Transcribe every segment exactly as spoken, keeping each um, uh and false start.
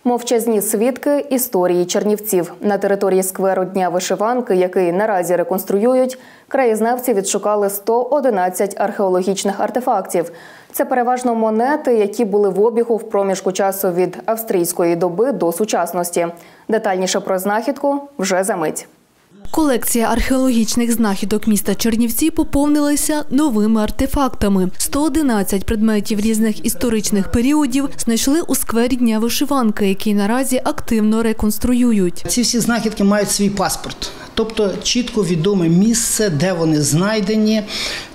Мовчазні свідки історії Чернівців. На території скверу Дня вишиванки, який наразі реконструюють, краєзнавці відшукали сто одинадцять археологічних артефактів. Це переважно монети, які були в обігу в проміжку часу від австрійської доби до сучасності. Детальніше про знахідку вже за мить. Колекція археологічних знахідок міста Чернівці поповнилася новими артефактами. сто одинадцять предметів різних історичних періодів знайшли у сквері Дня вишиванки, який наразі активно реконструюють. Ці всі знахідки мають свій паспорт. Тобто чітко відоме місце, де вони знайдені,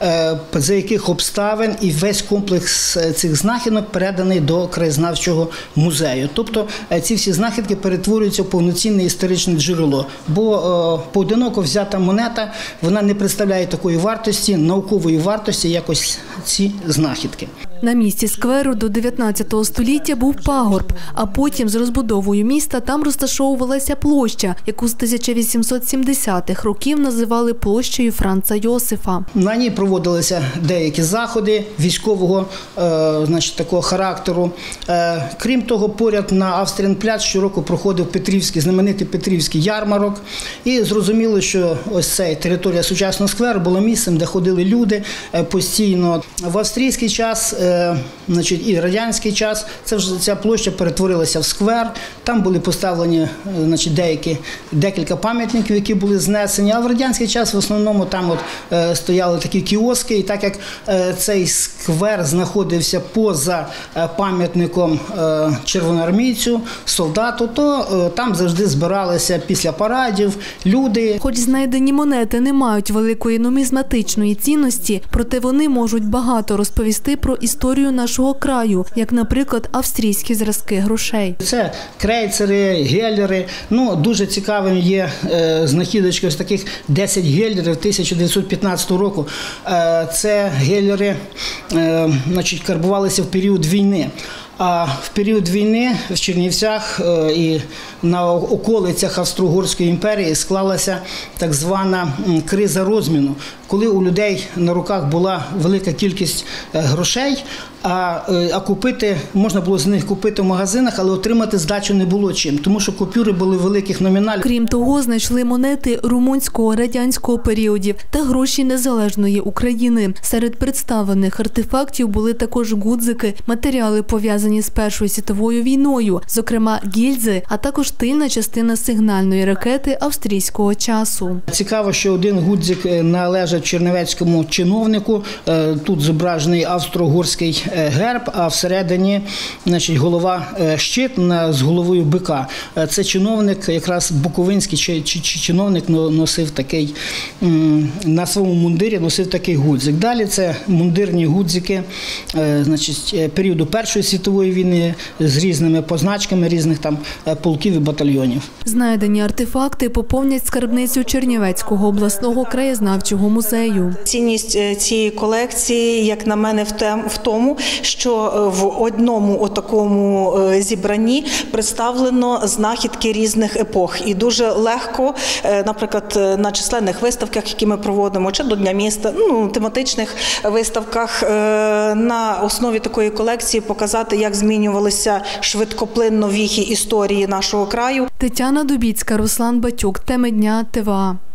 за яких обставин, і весь комплекс цих знахідок переданий до краєзнавчого музею. Тобто ці всі знахідки перетворюються в повноцінне історичне джерело, бо поодиноко взята монета, вона не представляє такої вартості, наукової вартості, як ось ці знахідки. На місці скверу до дев'ятнадцятого століття був пагорб, а потім з розбудовою міста там розташовувалася площа, яку з тисяча вісімсот сімдесятих років називали площею Франца Йосифа. На ній проводилися деякі заходи військового е, значить, такого характеру. Е, крім того, поряд на Австрієн-пляц щороку проходив Петрівський, знаменитий Петрівський ярмарок. І зрозуміло, що ось ця територія сучасного скверу була місцем, де ходили люди е, постійно. В австрійський час е, значить, і радянський час це вже, ця площа перетворилася в сквер. Там були поставлені значить, деякі, декілька пам'ятників, які були знесені, а в радянський час в основному там от, е, стояли такі кіоски, і так як е, цей сквер знаходився поза е, пам'ятником е, червоноармійцю, солдату, то е, там завжди збиралися після парадів люди. Хоч знайдені монети не мають великої нумізматичної цінності, проте вони можуть багато розповісти про історію нашого краю, як, наприклад, австрійські зразки грошей. Це крейцери, геллери. Ну, дуже цікавим є е, знахідочки ось таких десять геллерів тисяча дев'ятсот п'ятнадцятого року. Е, це геллери, е, значить, карбувалися в період війни. А в період війни в Чернівцях і на околицях Австро-Угорської імперії склалася так звана криза розміну, коли у людей на руках була велика кількість грошей, а, а купити, можна було з них купити в магазинах, але отримати здачу не було чим, тому що купюри були великих номіналів. Крім того, знайшли монети румунського, радянського періодів та гроші незалежної України. Серед представлених артефактів були також гудзики, матеріали пов'язані з Першою світовою війною, зокрема гільзи, а також тильна частина сигнальної ракети австрійського часу. Цікаво, що один гудзик належить чернівецькому чиновнику, тут зображений австро-угорський герб, а всередині, значить, голова щит з головою бика. Це чиновник, якраз буковинський чи, чи, чи чиновник носив такий, на своєму мундирі носив такий гудзик. Далі це мундирні гудзики, значить, періоду Першої світової війни з різними позначками різних там полків і батальйонів. Знайдені артефакти поповнять скарбницю Чернівецького обласного краєзнавчого музею. Цінність цієї колекції, як на мене, в тому, що в одному такому зібранні представлено знахідки різних епох. І дуже легко, наприклад, на численних виставках, які ми проводимо, чи до Дня міста, ну, тематичних виставках, на основі такої колекції показати, як змінювалися швидкоплинно віхи історії нашого краю. Тетяна Дубіцька, Руслан Батюк. Теми дня ТВА.